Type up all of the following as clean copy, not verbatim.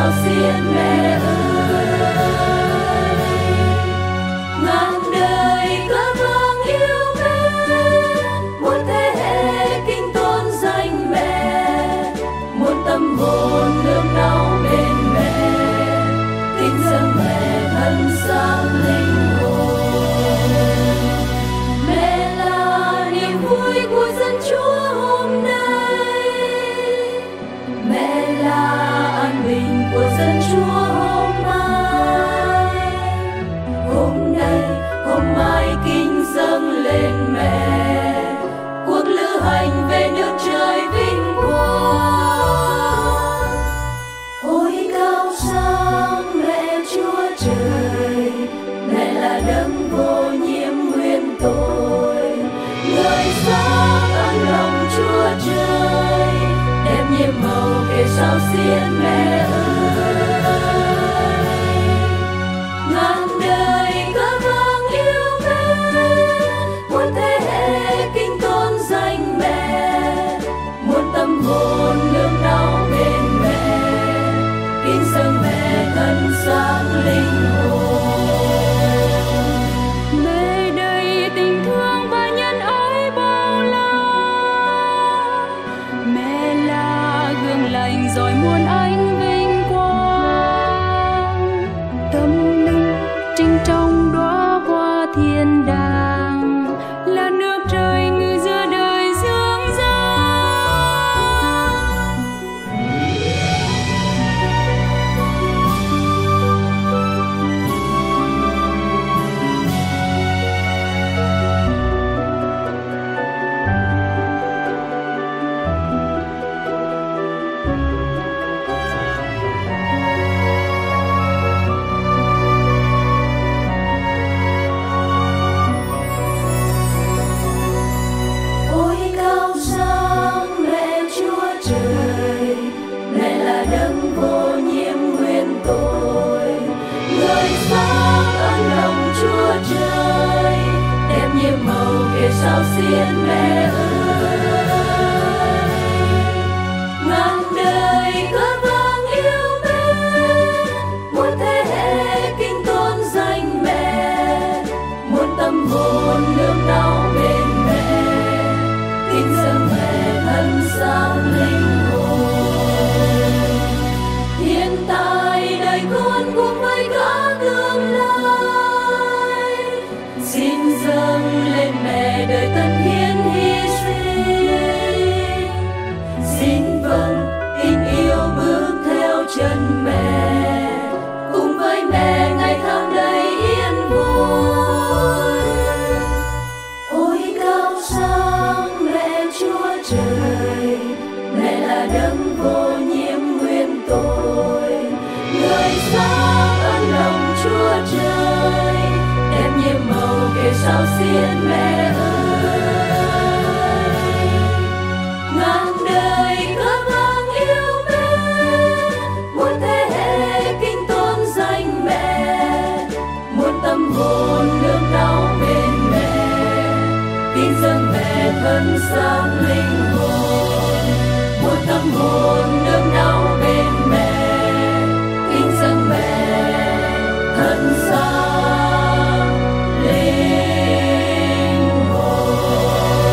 sao xiên mẹ ơi. Ngàn đời ca vang yêu mến, muôn thế hệ kính tôn danh mẹ, muôn tâm hồn nương náu bên mẹ, kính dâng mẹ thân sáng linh hồn. Mẹ là niềm vui của dân Chúa hôm nay, mẹ là an bình của dân Chúa hôm mai. Hôm nay, hôm mai kính dâng lên mẹ, cuộc lữ hành về nước trời vinh quang. Ôi cao sang mẹ Chúa trời, mẹ là đấng vô nhiễm nguyên tội, người sáng ơn lòng Chúa trời, đẹp nhiệm màu kể sao xiên mẹ ơi. Ngàn đời ca vang yêu mến, muôn thế hệ kính tôn danh mẹ, muôn tâm hồn nương náu bên mẹ, kính dâng mẹ thân sáng linh hồn. Mẹ đầy tình thương và nhân ái bao la, mẹ là gương lành dõi muôn ánh vinh quang. Tâm linh trinh trong đóa hoa thiên đàng, là nước trời ngự giữa đời dương gian. Ôi cao sang mẹ Chúa trời, mẹ là đấng vô nhiễm nguyên tội, người sáng ơn lòng Chúa trời, đẹp nhiệm màu kể sao xiên mẹ ơi. Ngàn đời ca vang yêu mến, muôn thế hệ kính tôn danh mẹ, muôn tâm hồn nương náu bên mẹ, kính dâng mẹ thân sáng linh hồn. Hiện tại đời con cùng với cả tương lai, xin dâng lên mẹ đời tân hiến hy sinh. Xin vâng tình yêu bước theo chân mẹ, cùng với mẹ ngày tháng đầy yên vui. Ôi cao sang mẹ Chúa trời, mẹ là đấng vô nhiễm nguyên tội, người sáng ơn lòng Chúa trời, đẹp nhiệm màu kể sao xiên mẹ ơi. Ngàn đời ca vang yêu mến, muôn thế hệ kính tôn danh mẹ, muôn tâm hồn nương náu bên mẹ, kính dâng mẹ thân sáng linh hồn. Muôn tâm hồn nương náu bên mẹ, kính dâng mẹ thân sáng linh hồn.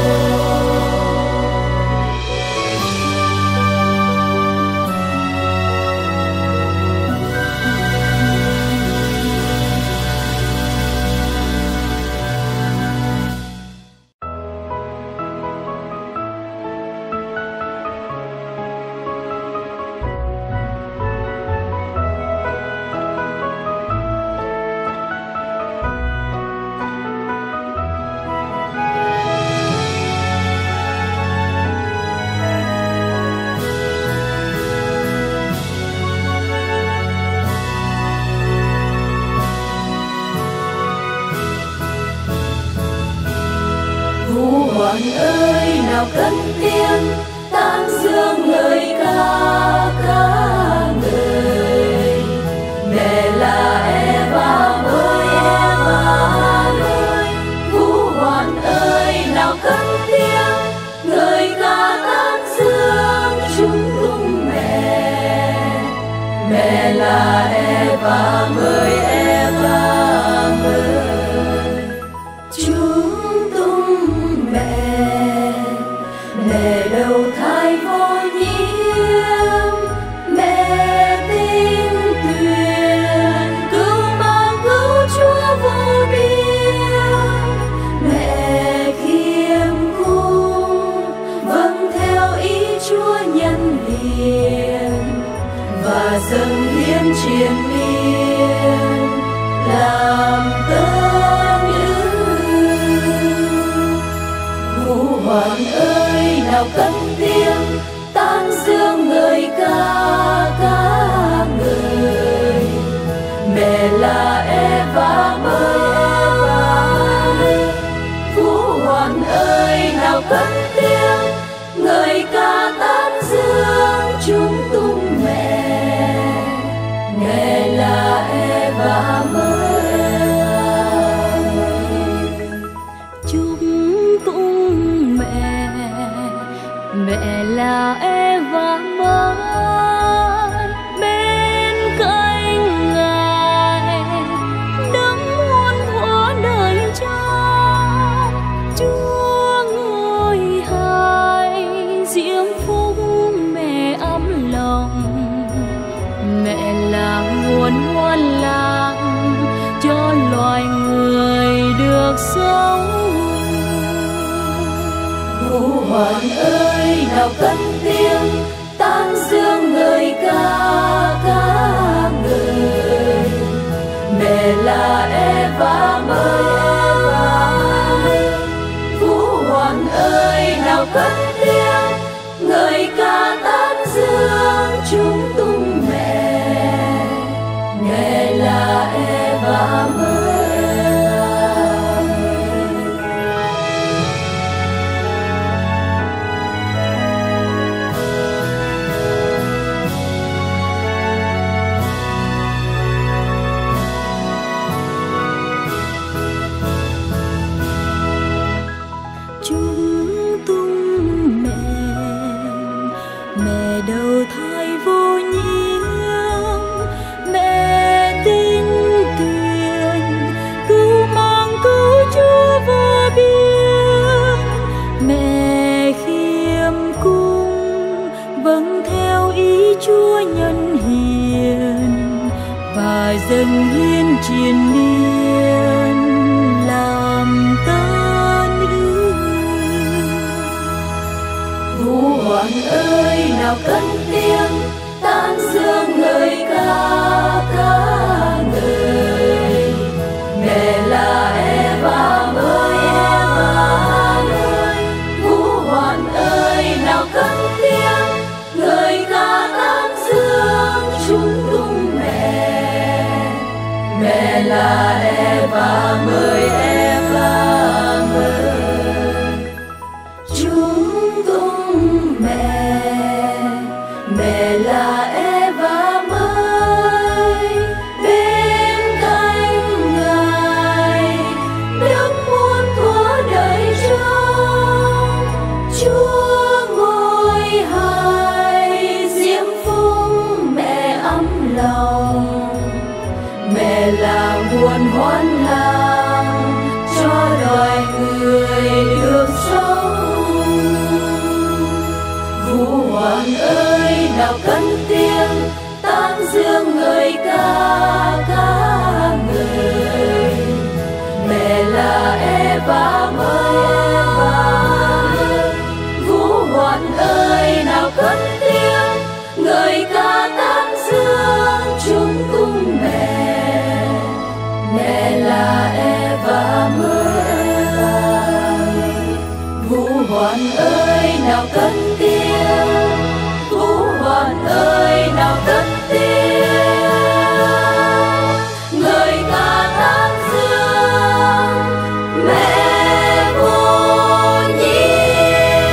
Vũ hoàng ơi nào cất tiếng tán dương lời ca ca người. Mẹ là Eva ơi Eva ơi, Vũ hoàng ơi nào cất tiếng lời ca tán dương chúng cung mẹ. Mẹ nào cất tiếng tán dương người ca người. Mẹ là Eva mới, Vũ Hoàn ơi nào cất tiếng người ca tán dương chúng tung mẹ. Mẹ là Eva mới, chúng tung mẹ. Mẹ là Eva mới, bên cạnh Ngài đấng muôn thuở đời cha. Chúa ngôi hài diễm phúc mẹ ấm lòng. Mẹ là nguồn hoan lạc cho loài người được sống. Vũ Hoàn ơi nào cất tiếng tán dương người ca người. Mẹ là Eva mới, Vũ Hoàn ơi nào cất tiếng người ca tán dương chúng tung mẹ. Mẹ là Eva mới. Chúng tung mẹ, mẹ đầu thai vô nhiễm. Mẹ tin tuyển cứu mang cứu Chúa vô biên. Mẹ khiêm cung vâng theo ý Chúa nhân hiền, và dâng hiến triền miên làm tân ước. Vũ Hoàn ơi nào cất tiếng tán dương người ca người. Mẹ là Eva mới, Vũ Hoàn ơi nào cất tiếng người ca tán dương chúng tung mẹ. Mẹ là Eva mới, chúng tung mẹ. Mẹ là Eva mới, bên cạnh Ngài đấng muôn thuở đời trong. Chúa ngôi hài diễm phúc mẹ ấm lòng. Mẹ là nguồn hoan lạc cho loài người được sống. Vũ Hoàn ơi nào cất tiếng tán dương người ca người. Mẹ là Eva mới, Vũ Hoàn ơi nào cất tiếng người ca tán dương chúng tung mẹ. Mẹ là Eva mới, Vũ Hoàn ơi nào cất tiếng. Vũ Hoàn ơi nào cất tiếng người ca tán dương mẹ vô nhiễm.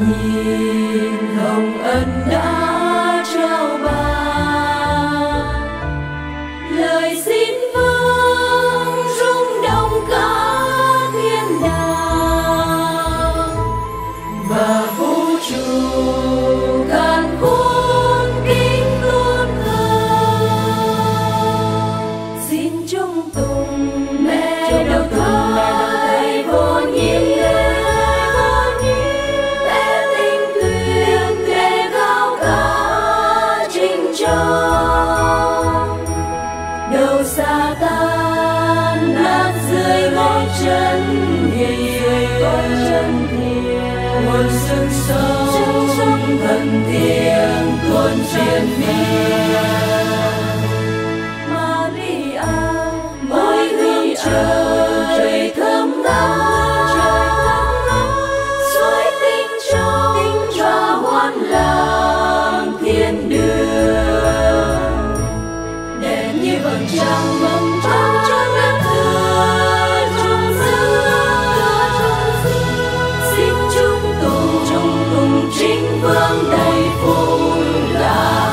nhìn hồng ân đã trao ban, lời xin vâng rung động cả thiên đàng và vũ trụ càn khôn kính tôn thờ. Xin trung tùng mẹ đầu thai vô nhiễm, mẹ tinh tuyền kề cao cả trinh trọng. Đầu sa tan nát dưới ngón chân hiền, nguồn sức sống thần thiêng tuôn trên miền. Maria ôi hương trời thơm ngát, suối tinh trong và hoan làng thiên đường. Đèn như vầng trăng cho đất thưa trong xưa, xin chung tùng chính vương đầy phù la.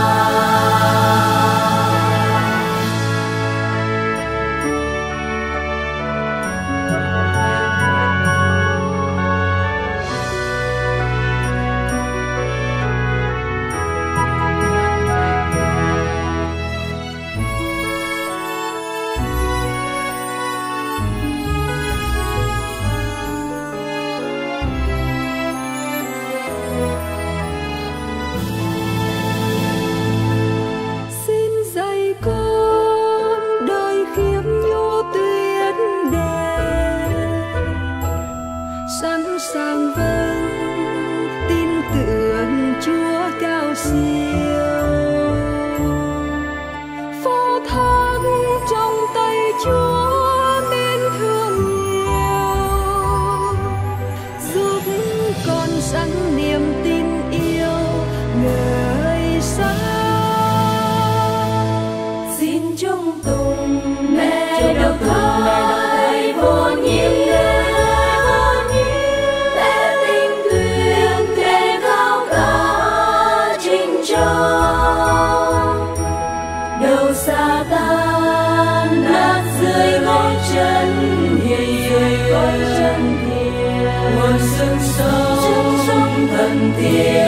Sẵn sàng vâng tin tưởng Chúa cao siêu, phó thác trong tay Chúa nên thương nhiều, giúp con sẵn niềm tin yêu người xa. Xin chung tùng mẹ đầu thai vô nhiễm, đầu sa tan nát dưới ngón chân hiền, nguồn sức sống thần thiêng